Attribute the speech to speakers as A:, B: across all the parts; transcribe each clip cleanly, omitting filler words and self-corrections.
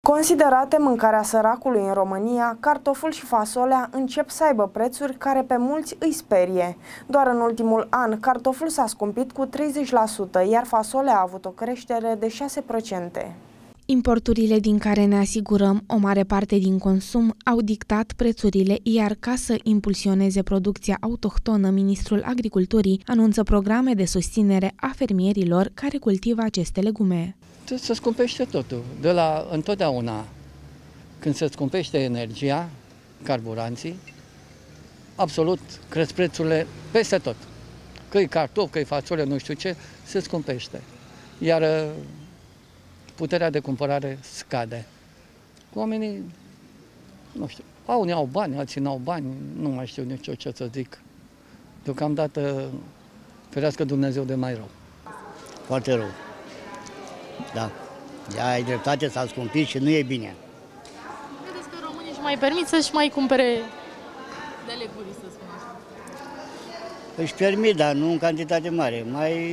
A: Considerate mâncarea săracului în România, cartoful și fasolea încep să aibă prețuri care pe mulți îi sperie. Doar în ultimul an, cartoful s-a scumpit cu 30%, iar fasolea a avut o creștere de 6%.
B: Importurile din care ne asigurăm o mare parte din consum au dictat prețurile, iar ca să impulsioneze producția autohtonă, Ministrul Agriculturii anunță programe de susținere a fermierilor care cultivă aceste legume.
C: Se scumpește totul. De la întotdeauna, când se scumpește energia, carburanții, absolut cresc prețurile peste tot. Că-i cartof, că-i fasole, nu știu ce, se scumpește. Iar puterea de cumpărare scade. Oamenii, nu știu, unii au bani, alții n-au bani, nu mai știu nici eu ce să zic. Deocamdată, ferească Dumnezeu de mai rău.
D: Foarte rău. Da. Ea ai dreptate, s-a scumpit și nu e bine.
E: Credeți că românii își mai permit să-și mai cumpere de leguri, să spun așa?
D: Își permit, dar nu în cantitate mare.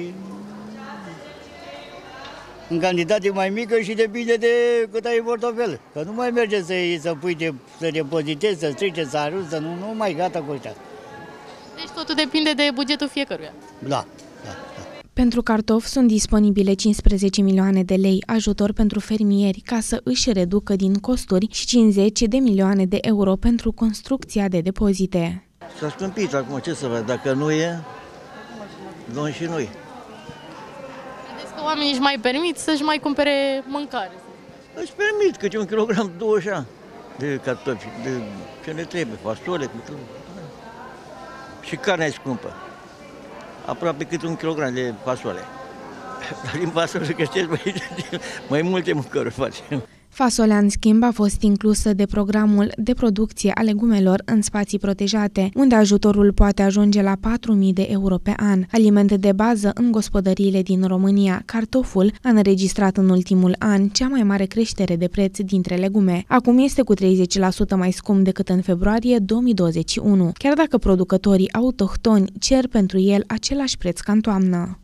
D: În cantitate mai mică și depinde de cât ai în portofel. Că nu mai merge să pui, să depozitezi, să strice, să arunci, să nu mai gata cu ăștia.
E: Deci totul depinde de bugetul fiecăruia.
D: Da.
B: Pentru cartofi sunt disponibile 15 milioane de lei ajutor pentru fermieri ca să își reducă din costuri și 50 de milioane de euro pentru construcția de depozite.
F: S-a scumpit acum, ce să văd, dacă nu e, luăm și noi.
E: Credeți că oamenii își mai permit să-și mai cumpere mâncare?
F: Își permit câte un kilogram, 20 de cartofi, de ce ne trebuie, fasole, și carnea e scumpă. Aproape cât un kilogram de fasole. Dar din fasole găsești mai multe mâncăruri facem.
B: Fasolea, în schimb, a fost inclusă de programul de producție a legumelor în spații protejate, unde ajutorul poate ajunge la 4.000 de euro pe an. Aliment de bază în gospodăriile din România, cartoful a înregistrat în ultimul an cea mai mare creștere de preț dintre legume. Acum este cu 30% mai scump decât în februarie 2021, chiar dacă producătorii autohtoni cer pentru el același preț ca în toamnă.